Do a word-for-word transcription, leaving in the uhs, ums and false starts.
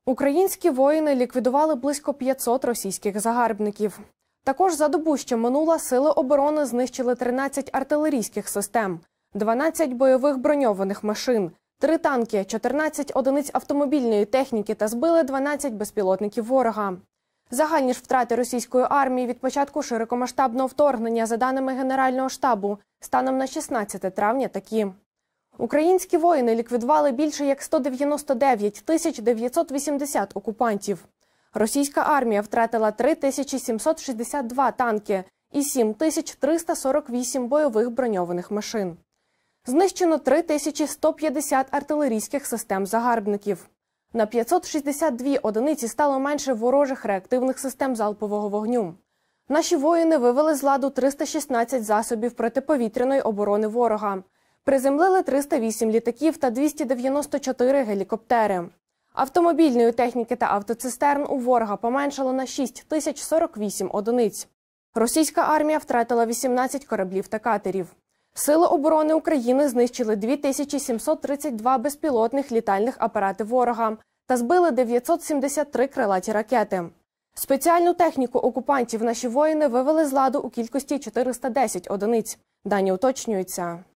Українські воїни ліквідували близько п'ятсот російських загарбників. Також за добу, що минула, сили оборони знищили тринадцять артилерійських систем, дванадцять бойових броньованих машин, три танки, чотирнадцять одиниць автомобільної техніки та збили дванадцять безпілотників ворога. Загальні ж втрати російської армії від початку широкомасштабного вторгнення, за даними Генерального штабу, станом на шістнадцяте травня такі. Українські воїни ліквідували більше як сто дев'яносто дев'ять тисяч дев'ятсот вісімдесят окупантів. Російська армія втратила три тисячі сімсот шістдесят два танки і сім тисяч триста сорок вісім бойових броньованих машин. Знищено три тисячі сто п'ятдесят артилерійських систем загарбників. На п'ятсот шістдесят дві одиниці стало менше ворожих реактивних систем залпового вогню. Наші воїни вивели з ладу триста шістнадцять засобів протиповітряної оборони ворога. Приземлили триста вісім літаків та двісті дев'яносто чотири гелікоптери. Автомобільної техніки та автоцистерн у ворога поменшало на шість тисяч сорок вісім одиниць. Російська армія втратила вісімнадцять кораблів та катерів. Сили оборони України знищили дві тисячі сімсот тридцять два безпілотних літальних апарати ворога та збили дев'ятсот сімдесят три крилаті ракети. Спеціальну техніку окупантів наші воїни вивели з ладу у кількості чотириста десять одиниць. Дані уточнюються.